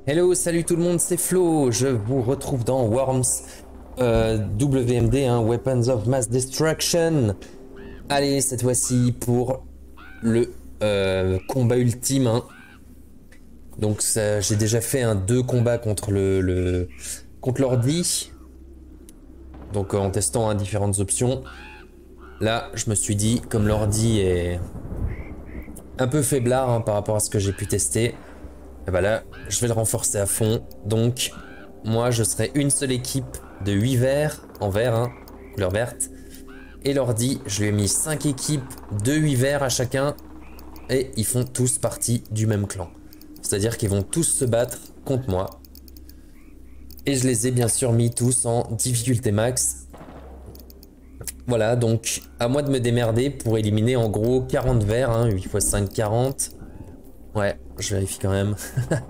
Hello, salut tout le monde, c'est Flo, je vous retrouve dans Worms WMD, hein, Weapons of Mass Destruction. Allez, cette fois-ci pour le combat ultime. Hein. Donc j'ai déjà fait 2 combats contre contre l'ordi. Donc en testant différentes options. Là, je me suis dit, comme l'ordi est un peu faiblard par rapport à ce que j'ai pu tester, et bah là, je vais le renforcer à fond. Donc, moi, je serai une seule équipe de 8 verts, en vert, couleur verte. Et l'ordi, je lui ai mis 5 équipes de 8 verts à chacun. Et ils font tous partie du même clan. C'est-à-dire qu'ils vont tous se battre contre moi. Et je les ai bien sûr mis tous en difficulté max. Voilà, donc à moi de me démerder pour éliminer en gros 40 verts, 8 x 5, 40. Ouais, je vérifie quand même.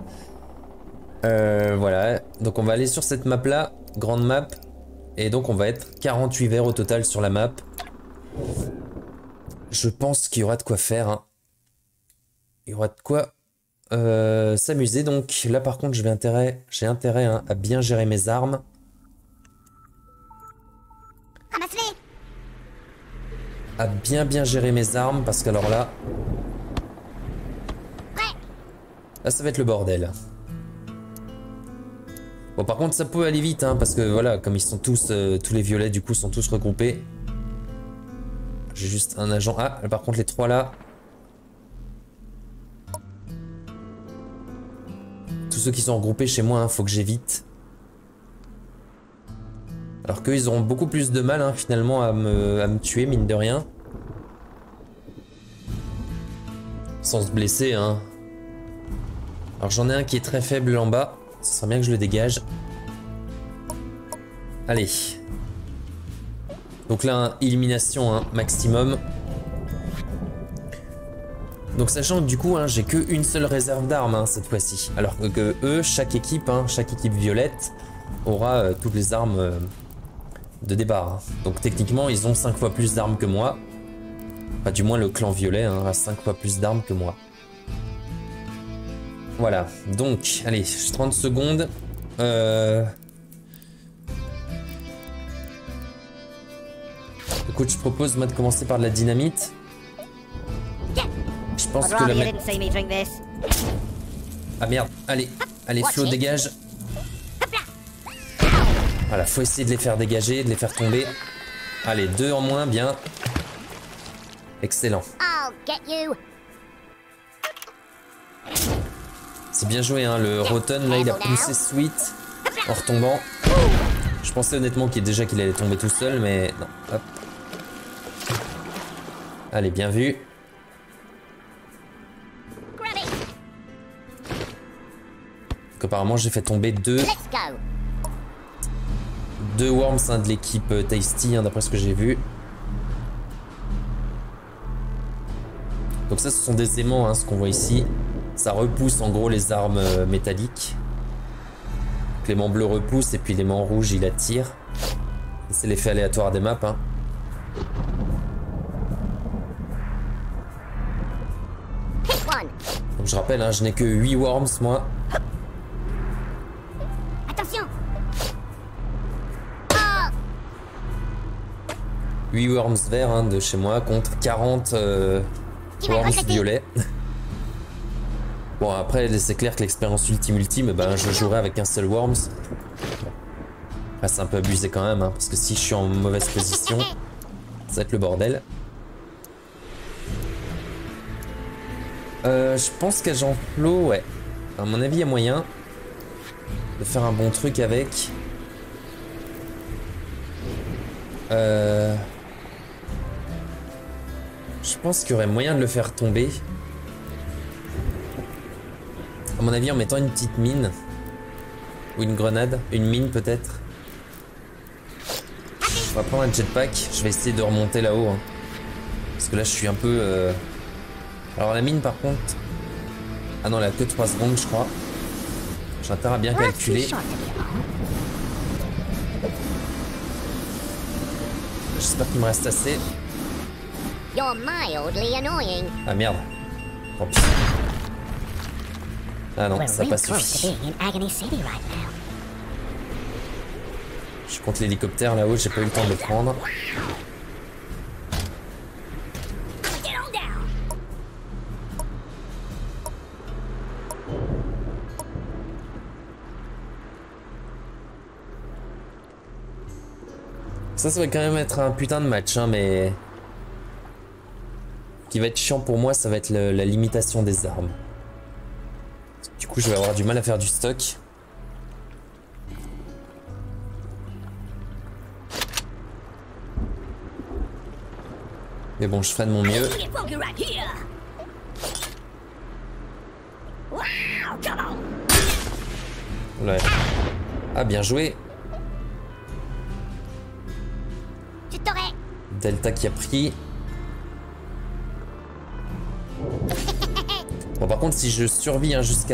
Voilà, donc on va aller sur cette map là, grande map. Et donc on va être 48 verts au total sur la map. Je pense qu'il y aura de quoi faire. Il y aura de quoi s'amuser. Donc là par contre j'ai intérêt à bien gérer mes armes. À bien gérer mes armes parce qu'alors là ça va être le bordel. Bon par contre ça peut aller vite parce que voilà, comme ils sont tous les violets du coup sont tous regroupés. J'ai juste un agent. Ah par contre les 3 là. Tous ceux qui sont regroupés chez moi, faut que j'évite. Alors qu'eux ils auront beaucoup plus de mal finalement à me tuer mine de rien. Sans se blesser Alors j'en ai un qui est très faible en bas. Ce serait bien que je le dégage. Allez. Donc là, élimination maximum. Donc sachant que du coup, j'ai qu'une seule réserve d'armes cette fois-ci. Alors que eux, chaque équipe violette aura toutes les armes de départ. Donc techniquement, ils ont 5 fois plus d'armes que moi. Enfin, du moins le clan violet a 5 fois plus d'armes que moi. Voilà, donc, allez, 30 secondes. Écoute, je propose moi de commencer par de la dynamite. Je pense que la mettre... Ah merde, allez, Flo, dégage. Voilà, faut essayer de les faire dégager, de les faire tomber. Allez, 2 en moins, bien. Excellent. C'est bien joué, le Rotten, là, il a poussé Sweet en retombant. Je pensais honnêtement qu'il allait tomber tout seul, mais non. Hop. Allez, bien vu. Donc, apparemment, j'ai fait tomber 2 Worms de l'équipe Tasty, d'après ce que j'ai vu. Donc ça, ce sont des aimants, ce qu'on voit ici. Ça repousse en gros les armes métalliques. Donc, l'aimant bleu repousse et puis l'aimant rouge il attire. C'est l'effet aléatoire des maps. Donc je rappelle, je n'ai que 8 worms moi. Attention. 8 worms verts de chez moi contre 40 worms violets. Bon après c'est clair que l'expérience ultime je jouerai avec un seul worms. Après c'est un peu abusé quand même parce que si je suis en mauvaise position ça va être le bordel. Je pense qu'agent Flo, ouais. À mon avis il y a moyen de faire un bon truc avec. Je pense qu'il y aurait moyen de le faire tomber. À mon avis en mettant une petite mine. Ou une grenade. Une mine peut-être. On va prendre un jetpack. Je vais essayer de remonter là-haut. Parce que là je suis un peu... Alors la mine par contre... Ah non elle a que 3 secondes je crois. J'ai intérêt à bien calculer. J'espère qu'il me reste assez. Ah merde. Tant pis. Ah non, ça n'a pas suffi. Je compte l'hélicoptère là-haut, j'ai pas eu le temps de le prendre. Ça va quand même être un putain de match, hein, mais... Ce qui va être chiant pour moi, ça va être la limitation des armes. Du coup, je vais avoir du mal à faire du stock. Mais bon, je ferai de mon mieux. Ouais. Ah, bien joué. Delta qui a pris. Bon, par contre, si je survis hein, jusqu'à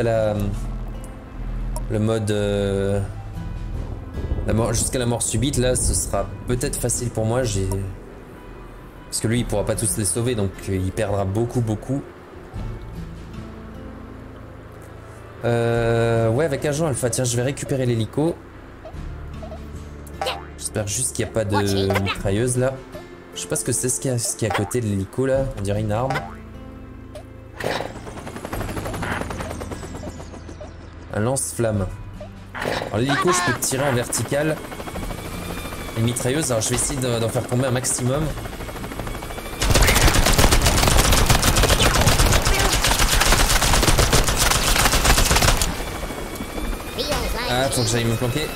le mode jusqu'à la mort subite, là, ce sera peut-être facile pour moi. Parce que lui, il pourra pas tous les sauver, donc il perdra beaucoup. Ouais, avec agent alpha, tiens, je vais récupérer l'hélico. J'espère juste qu'il n'y a pas de mitrailleuse là. Je sais pas ce que c'est ce qu'il y a à côté de l'hélico là. On dirait une arme. Un lance-flamme. Alors l'hélico, je peux tirer en vertical. Une mitrailleuse, alors je vais essayer d'en faire tomber un maximum. Ah, faut que j'aille me planquer.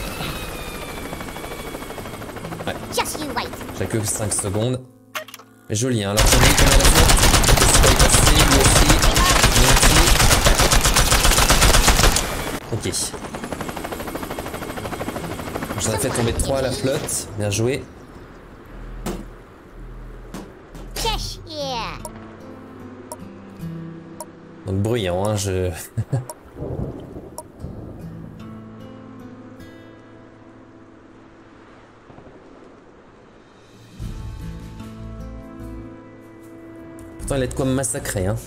Ouais. J'ai que 5 secondes. Mais joli, hein. Alors j'en ai eu comme à la flotte. C'est pas y passer, lui aussi. Ok. J'en ai fait tomber 3 à la flotte. Bien joué. Donc bruyant, hein, je... Pourtant, il a de quoi me massacrer, hein.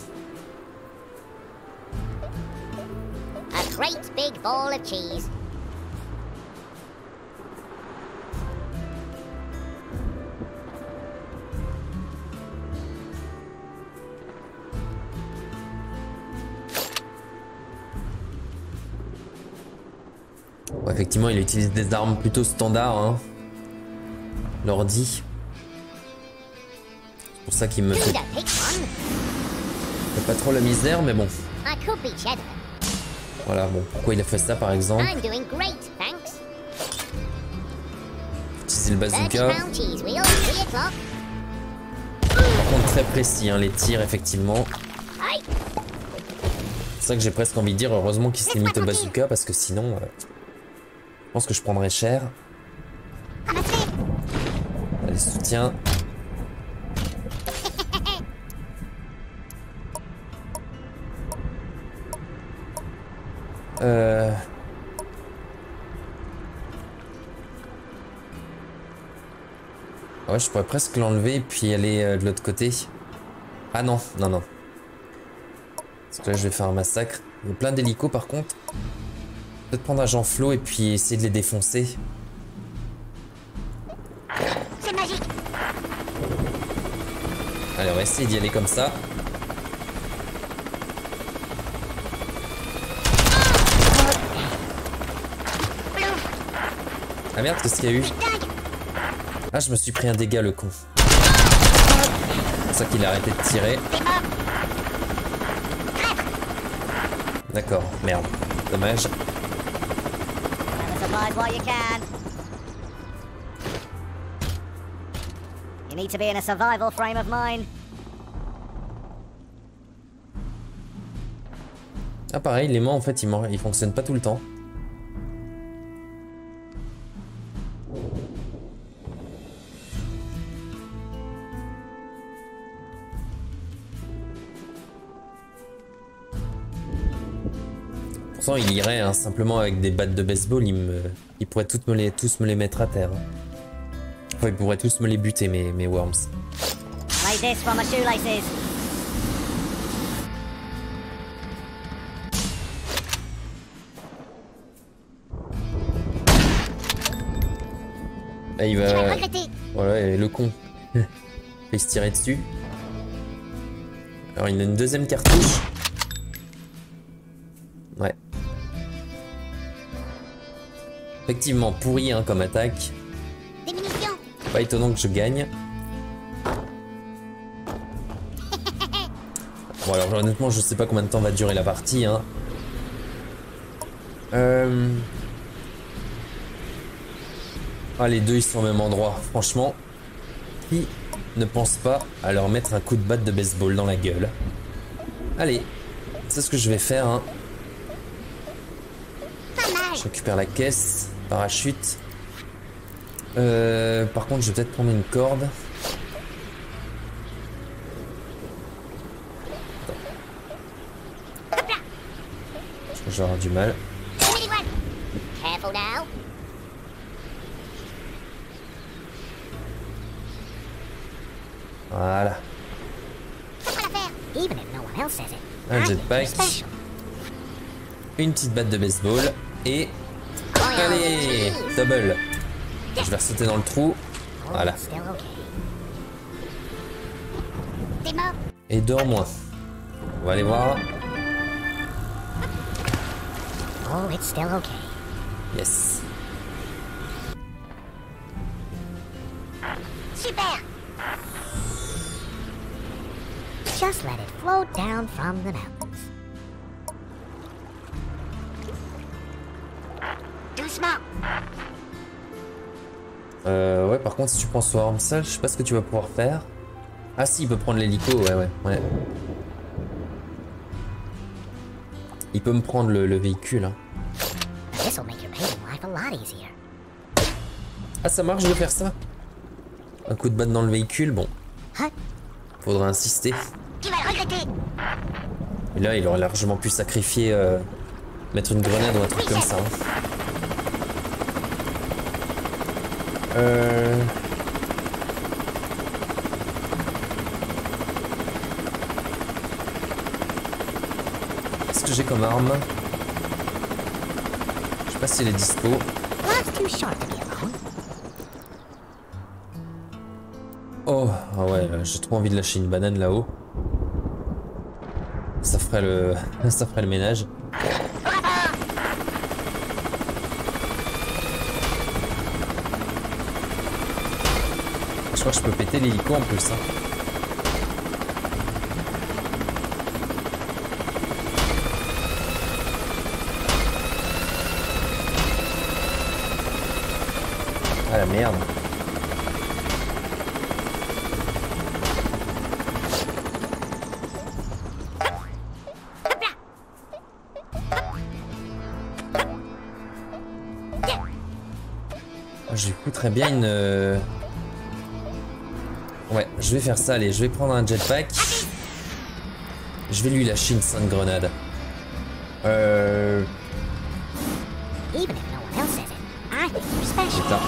A great big ball of cheese. Ouais, effectivement, il utilise des armes plutôt standards, hein. L'ordi. C'est pour ça qu'il me fait pas trop la misère, mais bon. Voilà, bon, pourquoi il a fait ça par exemple? Utiliser le bazooka. Par contre, très précis, hein, les tirs, effectivement. C'est ça que j'ai presque envie de dire, heureusement qu'il se limite au bazooka, parce que sinon, je pense que je prendrais cher. Allez, soutien. Ouais, je pourrais presque l'enlever et puis aller de l'autre côté. Ah non, non, non. Parce que là, je vais faire un massacre. Il y a plein d'hélicos par contre. Peut-être prendre un Jean-Flo et puis essayer de les défoncer. C'est magique. Allez, on va essayer d'y aller comme ça. Ah merde, qu'est-ce qu'il y a eu? Ah, je me suis pris un dégât, le con. C'est pour ça qu'il a arrêté de tirer. D'accord, merde. Dommage. You need to be in a survival frame of mind. Ah pareil, l'aimant en fait il fonctionne pas tout le temps. Pourtant il irait hein, simplement avec des battes de baseball, il pourrait tous me les mettre à terre. Enfin, ils pourraient tous me les buter mes worms. Like this from my shoelaces. Là, il va... Voilà, et le con. Il se tirer dessus. Alors, il a une deuxième cartouche. Ouais. Effectivement, pourri hein, comme attaque. Pas étonnant que je gagne. Bon alors honnêtement je sais pas combien de temps va durer la partie hein. Ah les deux ils sont au même endroit. Franchement, qui ne pense pas à leur mettre un coup de batte de baseball dans la gueule? Allez, c'est ce que je vais faire hein. Je récupère la caisse, parachute. Par contre je vais peut-être prendre une corde. Je vais avoir du mal. Voilà. Un jetpack. Une petite batte de baseball. Et... Allez, double. Je vais sauter dans le trou. Voilà. Et deux en moins. On va aller voir. Oh, it's still okay. Yes. Super. Just let it float down from the mountains. Doucement. Ouais, par contre, si tu prends Swarm seul, je sais pas ce que tu vas pouvoir faire. Ah si, il peut prendre l'hélico, ouais. Il peut me prendre le véhicule. Hein. Ah, ça marche de faire ça? Un coup de batte dans le véhicule, bon. Faudra insister. Et là, il aurait largement pu sacrifier... mettre une grenade ou un truc comme ça. Hein. Qu'est-ce que j'ai comme arme? Je sais pas si elle est dispo. Oh, ah ouais, j'ai trop envie de lâcher une banane là-haut. Ça ferait le ménage. Je crois que je peux péter l'hélico en plus. Hein. Ah la merde. Je lui coûterais bien une... Ouais, je vais faire ça, allez, je vais prendre un jetpack. Je vais lui lâcher une sainte grenade. Putain.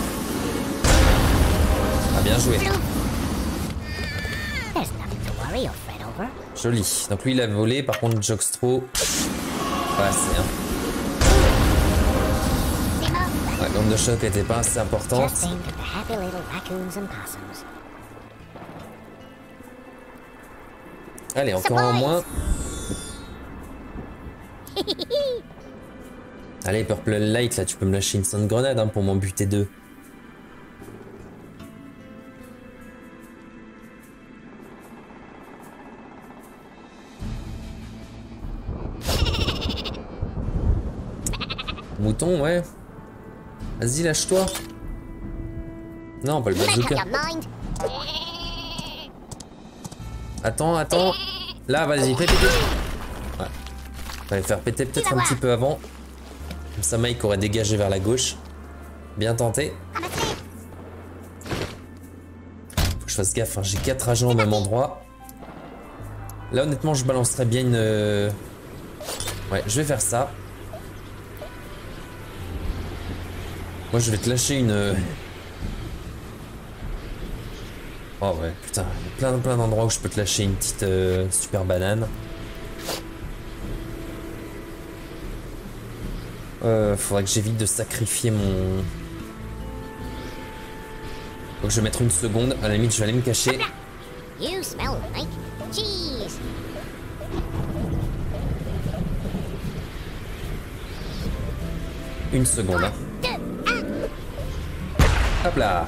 Ah, bien joué. Joli. Donc lui il a volé, par contre Jogstro... Pas assez, hein. La l'onde de choc n'était pas assez importante. Allez, encore un moins. Allez, Purple Light, là, tu peux me lâcher une sainte grenade hein, pour m'en buter deux. Mouton, ouais. Vas-y, lâche-toi. Non, pas le bazooka. Attends. Là, vas-y, fais péter. Ouais. Fallait faire péter peut-être un petit peu avant. Comme ça, Mike aurait dégagé vers la gauche. Bien tenté. Faut que je fasse gaffe, hein. J'ai 4 agents au même endroit. Là, honnêtement, je balancerais bien une... Ouais, je vais faire ça. Moi, je vais te lâcher une... Oh ouais, putain, il y a plein d'endroits où je peux te lâcher une petite super banane. Faudrait que j'évite de sacrifier mon... Donc je vais mettre une seconde. À la limite, je vais aller me cacher. You smell like cheese. Une seconde. Hein. Hop là.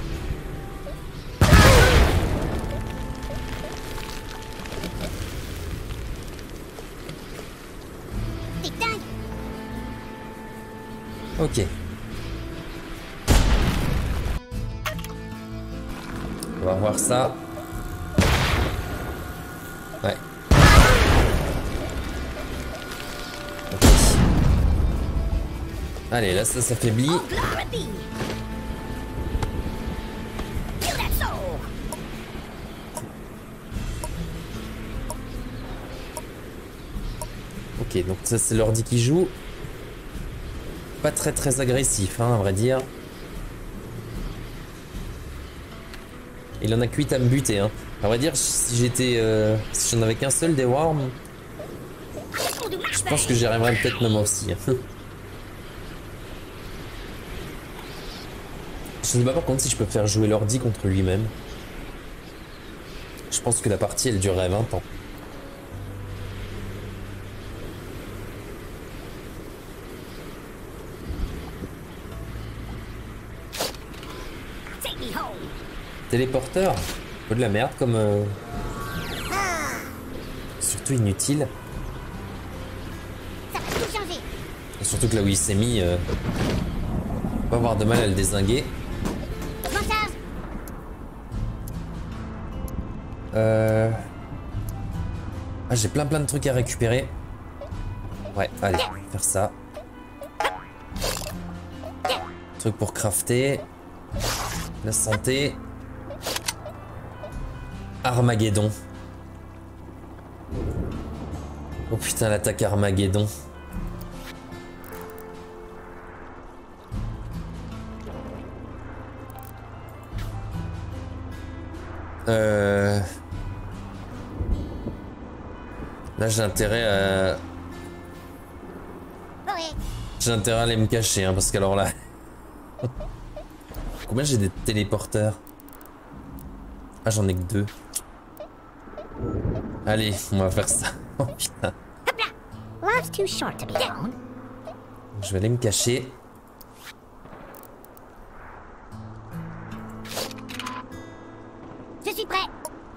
Ok. On va voir ça. Ouais. Ok. Allez, là ça s'affaiblit. Ok, donc ça c'est l'ordi qui joue. Pas très agressif, hein, à vrai dire. Il en a que 8 à me buter, hein. À vrai dire, si j'étais... si j'en avais qu'un seul des worms, je pense que j'y arriverais peut-être même aussi. Hein. Je sais pas par contre si je peux faire jouer l'ordi contre lui-même. Je pense que la partie elle durerait 20 ans. Téléporteur, peu de la merde comme... Surtout inutile. Ça va tout changer. Et surtout que là où il s'est mis, on va avoir de mal à le dézinguer. Montage. Ah, j'ai plein de trucs à récupérer. Ouais, allez, faire ça. Truc pour crafter. La santé. Armageddon. Oh putain, l'attaque Armageddon. Là j'ai intérêt à... J'ai intérêt à aller me cacher, hein, parce qu'alors là... Combien j'ai des téléporteurs? Ah, j'en ai que 2. Allez, on va faire ça. Oh putain. Life's too short to be alone. Je vais aller me cacher. Je suis prêt.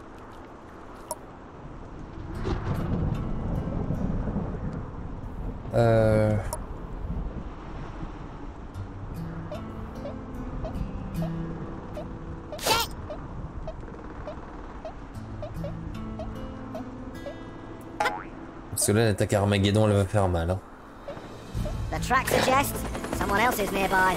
Parce que là, l'attaque Armageddon, elle va faire mal. Hein. The track suggests someone else is nearby.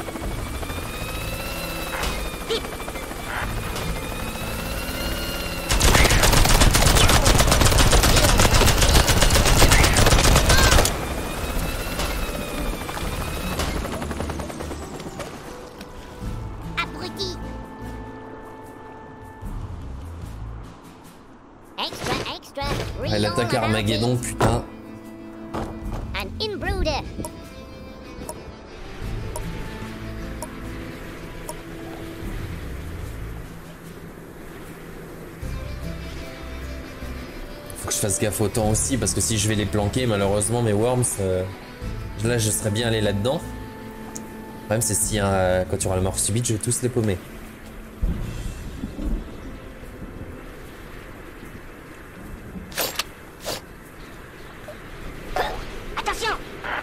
Abruti. Extra. Ouais, l'attaque Armageddon, putain. An inbrooder. Faut que je fasse gaffe au temps aussi, parce que si je vais les planquer, malheureusement, mes worms, là, je serais bien allé là-dedans. Le problème, c'est si quand il y aura la mort subite, je vais tous les paumer. Attention.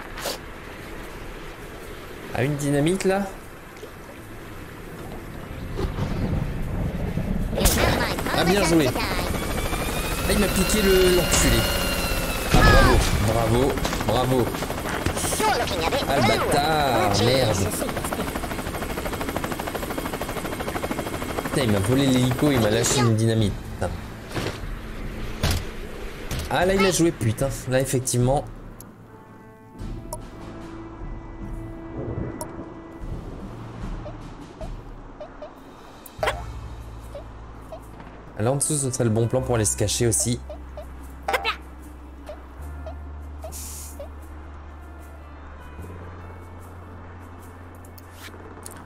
Ah, une dynamite, là? Ah, bien joué. Ah, il m'a piqué l'enculé. Ah, bravo. Ah, le bâtard, merde. Putain, il m'a volé l'hélico, il m'a lâché une dynamite. Putain. Ah, là, il a joué, putain. Là, effectivement. Là en dessous, ce serait le bon plan pour aller se cacher aussi.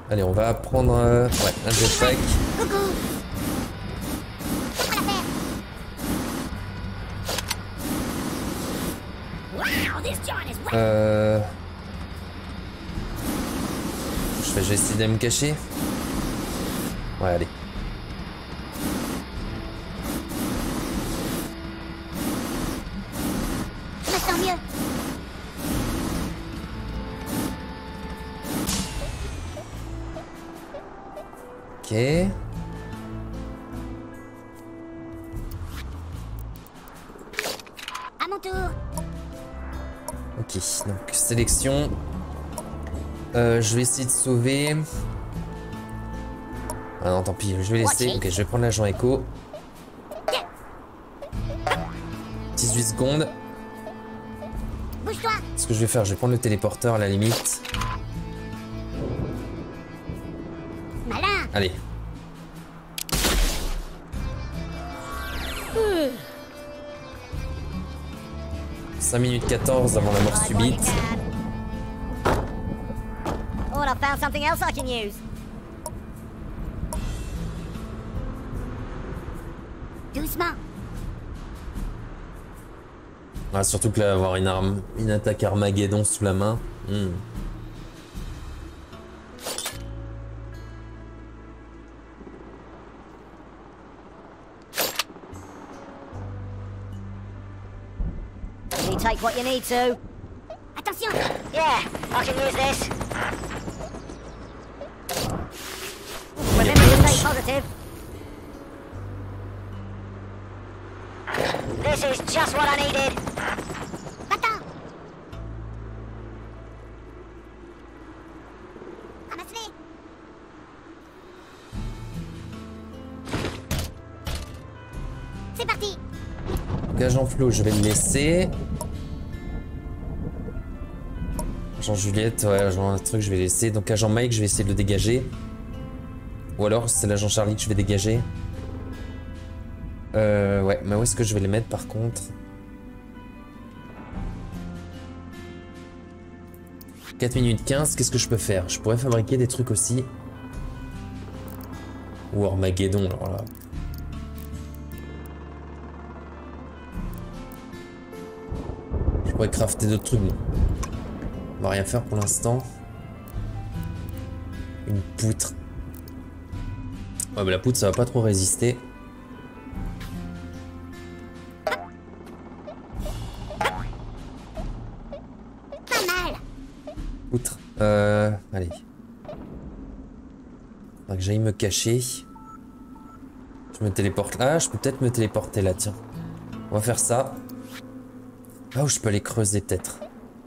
Allez, on va prendre ouais, un jetpack. Coucou. Wow, this joint is wet. Je vais essayer de me cacher. Ouais, allez. Je me sens mieux. Ok. À mon tour. Ok, donc sélection. Je vais essayer de sauver. Ah non, tant pis, je vais laisser. Ok, je vais prendre l'agent Echo. 18 secondes. Bouge-toi. Ce que je vais faire, je vais prendre le téléporteur à la limite. Malin. Allez. Hmm. 5 minutes 14 avant la mort subite. Oh, I found something else I can use. Doucement. Ah, surtout que là, avoir une attaque Armageddon sous la main. You take what you need to. Attention. Yeah, I can use this. Remember to stay positive. This is just what I needed. Va-t'en. Ramasse-les. C'est parti. Donc, agent Flo, je vais le laisser. Agent Juliette, ouais, agent un truc, je vais laisser. Donc, agent Mike, je vais essayer de le dégager. Ou alors, c'est l'agent Charlie que je vais dégager. Ouais, mais où est-ce que je vais les mettre par contre? « 4 minutes 15, qu'est-ce que je peux faire? Je pourrais fabriquer des trucs aussi. Ou Armageddon, alors là. Je pourrais crafter d'autres trucs. On va rien faire pour l'instant. Une poutre. Ouais, mais la poutre, ça va pas trop résister. Outre. Allez. Faudra que j'aille me cacher. Je me téléporte là. Je peux peut-être me téléporter là, tiens. On va faire ça. Ah, où je peux aller creuser peut-être.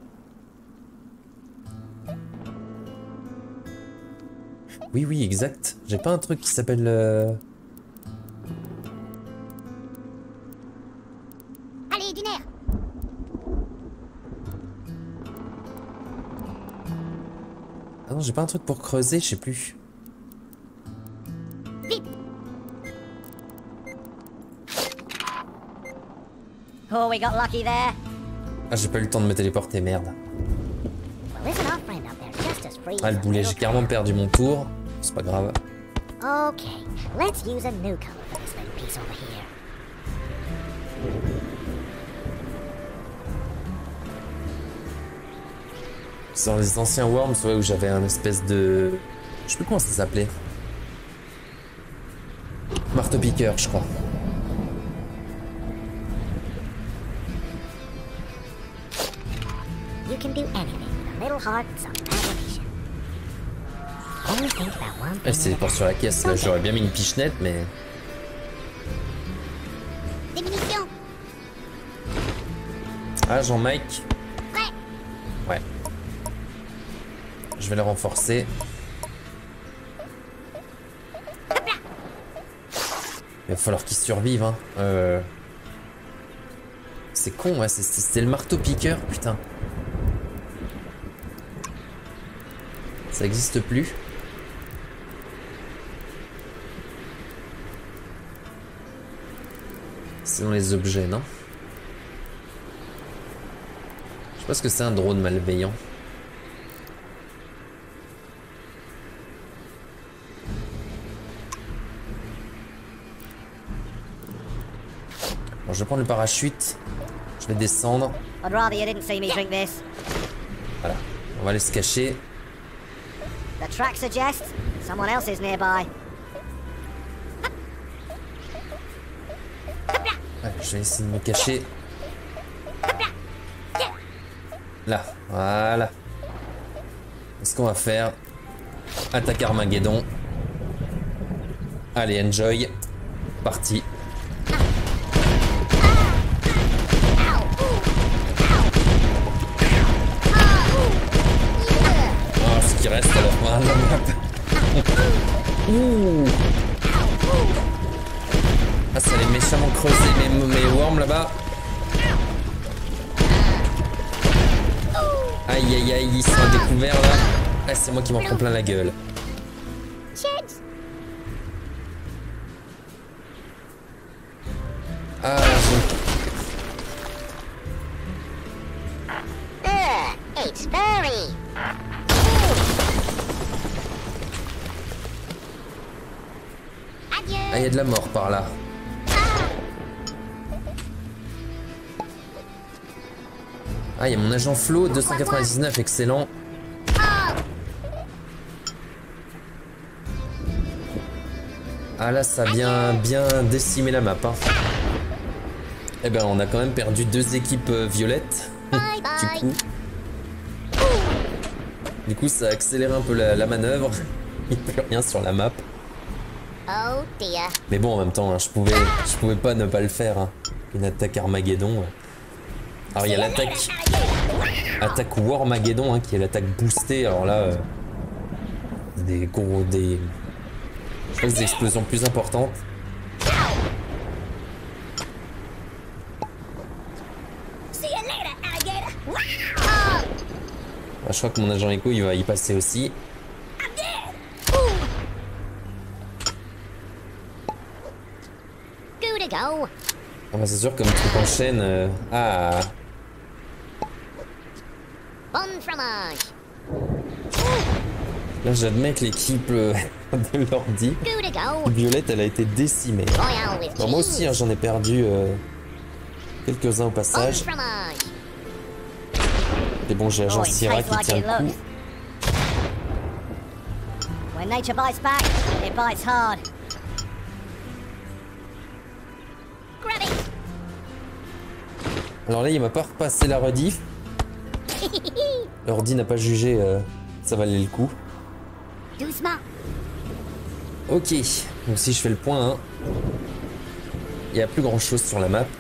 Oui, oui, exact. J'ai pas un truc qui s'appelle... Allez, du nerf. Ah non, j'ai pas un truc pour creuser, je sais plus. Vite. Oh, we got lucky there. Ah, j'ai pas eu le temps de me téléporter, merde. Well, isn't our friend up there just as free Ah, le as a boulet, j'ai little carrément cat? perdu mon tour. C'est pas grave. Okay, let's use a new color for this little piece over here. C'est dans les anciens Worms, ouais, où j'avais un espèce de... Je sais plus comment ça s'appelait. Marteau-piqueur, je crois. You can do anything with a little heart and some imagination. Only think about one Elle thing. s'est porte sur la caisse, là j'aurais bien mis une pichenette, mais... Des munitions. Ah, Jean-Mike. Prêt. Ouais. Je vais le renforcer. Il va falloir qu'il survive, hein. C'est con, ouais, c'est le marteau-piqueur, putain. Ça existe plus. C'est dans les objets, non? Je pense que c'est un drone malveillant. Bon, je vais prendre le parachute. Je vais descendre. I'd rather you didn't see me drink this. Voilà. On va aller se cacher. The track suggests someone else is nearby. Ouais, je vais essayer de me cacher. Là, voilà. Ce qu'on va faire. Attaque Armageddon. Allez, enjoy. Parti. Oh, ce qui reste alors. Voilà, la map. Ouh. Ah, ça allait méchamment creuser mes worms là-bas. Aïe aïe aïe, ils sont à découvert là. Ah, c'est moi qui m'en prends plein la gueule. Ah, It's furry. il y a de la mort par là. Ah, il y a mon agent Flo, 299, excellent. Ah là, ça vient bien décimer la map. Hein. Eh ben, on a quand même perdu 2 équipes violettes. Du coup, ça a accéléré un peu la manœuvre. Il n'y a plus rien sur la map. Oh dear. Mais bon, en même temps, hein, je pouvais pas ne pas le faire. Hein. Une attaque Armageddon. Alors, il y a attaque Warmageddon, hein, qui est l'attaque boostée. Alors là, je crois que des explosions plus importantes. Ah, je crois que mon agent Echo, il va y passer aussi. Ah bah c'est sûr, comme le truc enchaîne. Ah. Bon fromage. Là, j'admets que l'équipe de l'ordi Violette, elle a été décimée. Bon, moi aussi, hein, j'en ai perdu quelques-uns au passage. Et bon, j'ai agent Sierra qui tient le coup. When nature bites back, it bites hard. Alors là, il m'a pas repassé la rediff. L'ordi n'a pas jugé ça valait le coup. Doucement. Ok, donc si je fais le point, hein, il n'y a plus grand chose sur la map.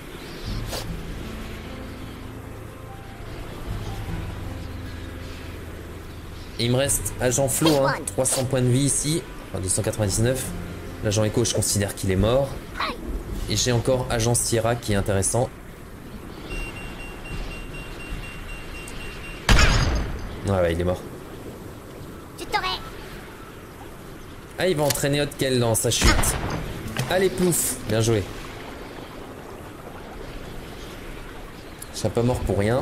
Et il me reste agent Flo, hein, 300 points de vie ici, enfin 299. L'agent Echo, je considère qu'il est mort. Et j'ai encore agent Sierra qui est intéressant. Ouais, il est mort. Ah, il va entraîner Hotkel dans sa chute. Allez, plouf, bien joué. Je serais pas mort pour rien.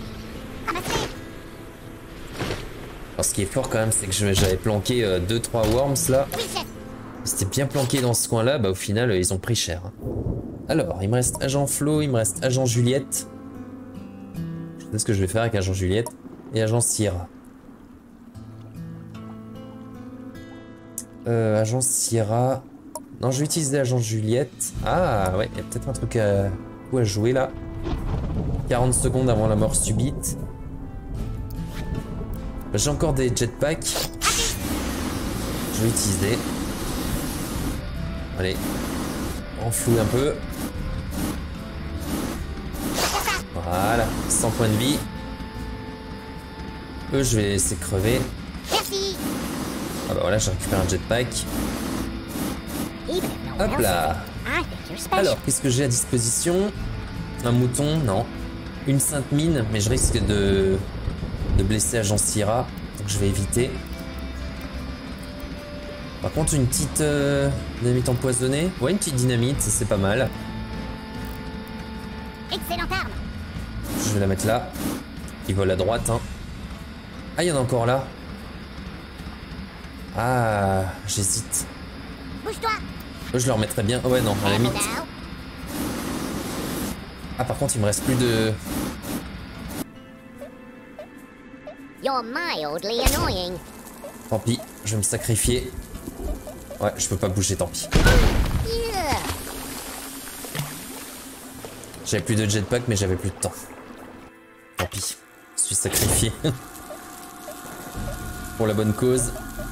Alors, ce qui est fort quand même, c'est que j'avais planqué 2-3 worms là. C'était bien planqué dans ce coin-là, bah au final, ils ont pris cher. Alors, il me reste agent Flo, il me reste agent Juliette. Je sais ce que je vais faire avec agent Juliette et agent Sierra. Agent Sierra. Non, je vais utiliser agent Juliette. Ah ouais, il y a peut-être un truc à jouer là. 40 secondes avant la mort subite. J'ai encore des jetpacks. Je vais utiliser. Allez. Enflouer un peu. Voilà. 100 points de vie. Eux, je vais laisser crever. Ah bah voilà, j'ai récupéré un jetpack. Hop là. Alors, qu'est-ce que j'ai à disposition? Un mouton? Non. Une sainte mine, mais je risque de blesser agent Sierra, donc je vais éviter. Par contre, une petite dynamite empoisonnée. Ouais, une petite dynamite, c'est pas mal. Excellente arme. Je vais la mettre là. Il vole à droite, hein. Ah, il y en a encore là. Ah, j'hésite. Bouge-toi. Je le remettrais bien. Ouais, non, à la limite. Ah, par contre, il me reste plus de... You're mildly annoying. Tant pis, je vais me sacrifier. Ouais, je peux pas bouger, tant pis. Yeah. J'avais plus de jetpack, mais j'avais plus de temps. Tant pis, je suis sacrifié. Pour la bonne cause.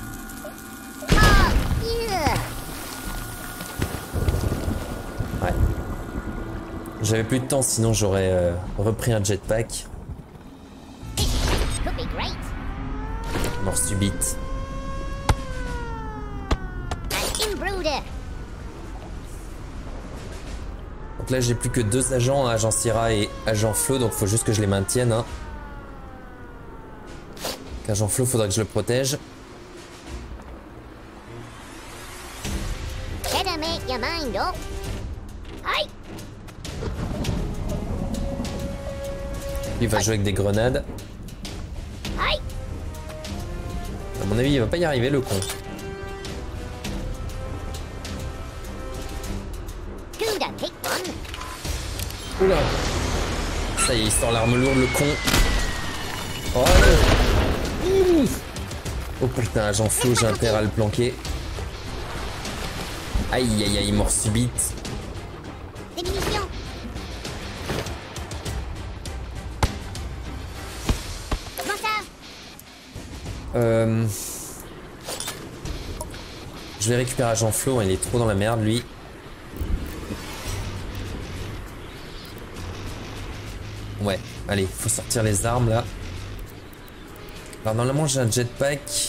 Yeah. Ouais. J'avais plus de temps, sinon j'aurais repris un jetpack. Could be great. Mort subite. An inbrooder. Donc là, j'ai plus que 2 agents, agent Syrah et agent Flo, donc faut juste que je les maintienne. Hein. Agent Flo, faudra que je le protège. Better make your mind up. Aye. Il va jouer avec des grenades. Aye. À mon avis, il va pas y arriver, le con. Gouda pick one. Oula. Ça y est, il sort l'arme lourde, le con. Oh, allez. Oh putain, agent Flo, j'ai intérêt à le planquer. Aïe aïe aïe, mort subite. Des munitions. Comment ça? Je vais récupérer agent Flo, il est trop dans la merde, lui. Ouais, allez, faut sortir les armes là. Alors normalement j'ai un jetpack.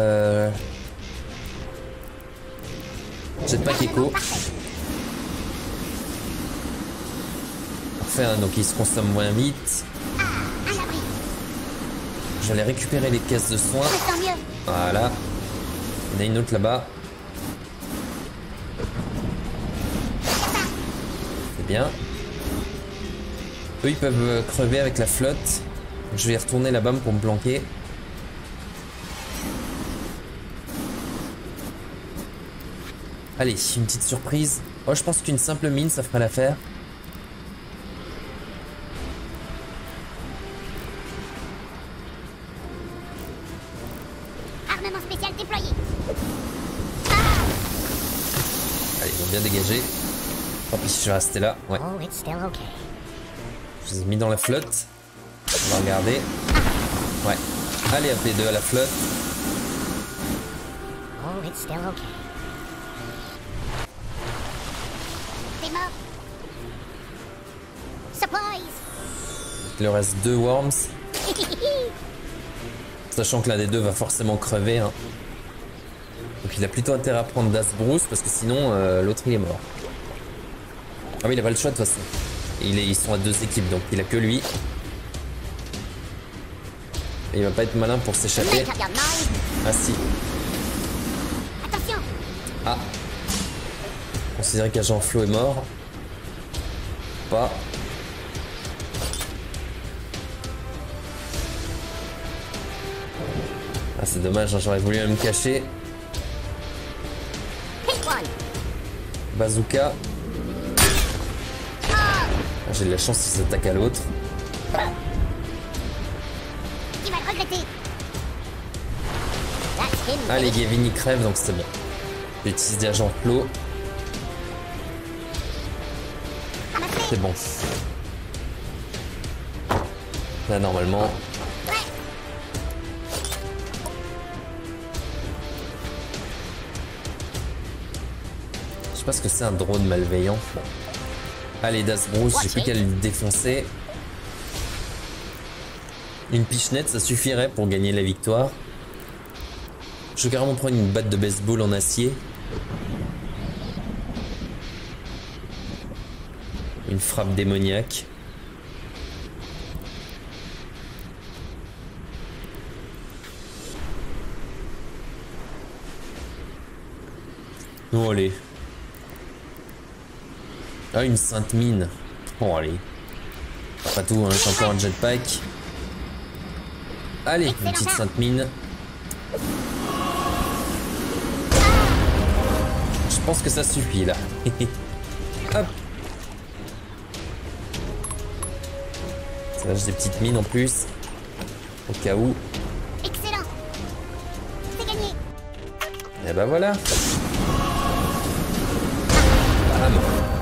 Jetpack éco. Parfait, hein, donc il se consomme moins vite. Un abri. J'allais récupérer les caisses de soins. Je me sens mieux. Voilà. Il y en a une autre là-bas. C'est bien. Eux ils peuvent crever avec la flotte. Donc, je vais y retourner là-bas pour me planquer. Allez, une petite surprise. Oh, je pense qu'une simple mine, ça fera l'affaire. Armement spécial déployé. Allez, ils vont bien dégager. Tant pis, je vais rester là. Ouais, Oh, it's still okay. je les ai mis dans la flotte. On va regarder. Ouais. Allez, hop, les deux à la flotte. Oh, it's still okay. T'es mort. Supplies. Il leur reste 2 worms. Sachant que l'un des deux va forcément crever. Hein. Donc il a plutôt intérêt à prendre Das Bruce parce que sinon l'autre il est mort. Ah oui, il a pas le choix de toute façon. Ils sont à 2 équipes donc il a que lui. Et il va pas être malin pour s'échapper. Make up your mind. Ah si. Attention. Ah. Considérer qu'agent Flo est mort. Pas. Ah c'est dommage, hein, j'aurais voulu me cacher. Hit one. Bazooka. Ah, j'ai de la chance s'il s'attaque à l'autre. Il va le regretter. That's him. Ah les Gavin il crève donc c'est bon. J'utilise des agents Flo. Ramassé. C'est bon. Là normalement. Ouais. Je sais pas ce que c'est un drone malveillant. Bon. Allez Das Bruce, j'ai plus qu'à le défoncer. Une pichenette ça suffirait pour gagner la victoire. Je vais carrément prendre une batte de baseball en acier. Une frappe démoniaque. Oh allez. Ah une sainte mine. Oh allez. Pas tout, hein, j'ai encore un jetpack. Allez, une petite sainte mine. Je pense que ça suffit là. Hop. Là j'ai des petites mines en plus. Au cas où. Excellent. C'est gagné. Et bah voilà. Bam.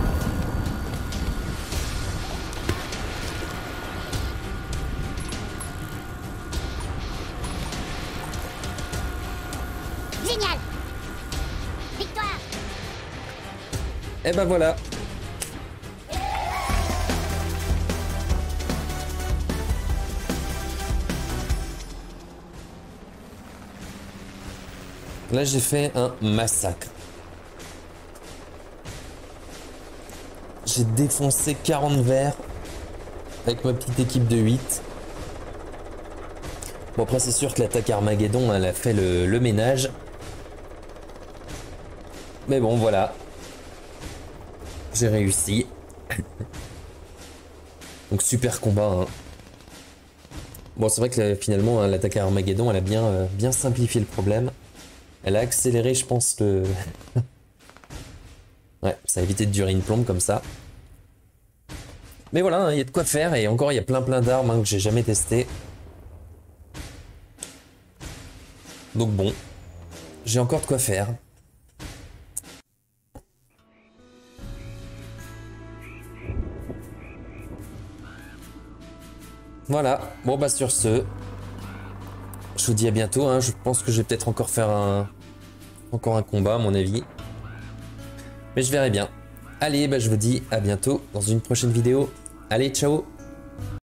Génial. Victoire. Et bah voilà. Là j'ai fait un massacre. J'ai défoncé 40 verres avec ma petite équipe de 8. Bon après c'est sûr que l'attaque Armageddon elle a fait le ménage. Mais bon voilà. J'ai réussi. Donc super combat. Hein. Bon c'est vrai que finalement hein, l'attaque Armageddon elle a bien simplifié le problème. Elle a accéléré je pense le... Ouais ça a évité de durer une plombe comme ça. Mais voilà, il y a de quoi faire et encore il y a plein d'armes hein, que j'ai jamais testé. Donc bon, j'ai encore de quoi faire. Voilà, bon bah sur ce, je vous dis à bientôt. Hein. Je pense que je vais peut-être encore faire encore un combat à mon avis. Mais je verrai bien. Allez, bah je vous dis à bientôt dans une prochaine vidéo. Allez, ciao!